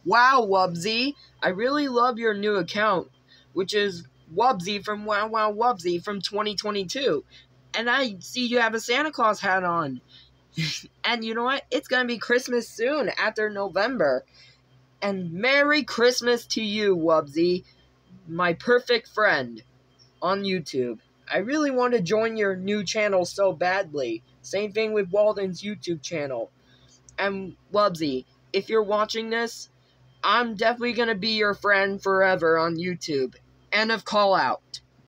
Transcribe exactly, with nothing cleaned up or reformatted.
Wow, Wubbzy, I really love your new account, which is Wubbzy from Wow Wow Wubbzy from twenty twenty-two. And I see you have a Santa Claus hat on. And you know what? It's going to be Christmas soon, after November. And Merry Christmas to you, Wubbzy, my perfect friend on YouTube. I really want to join your new channel so badly. Same thing with Walden's YouTube channel. And Wubbzy, if you're watching this, I'm definitely going to be your friend forever on YouTube. End of call out.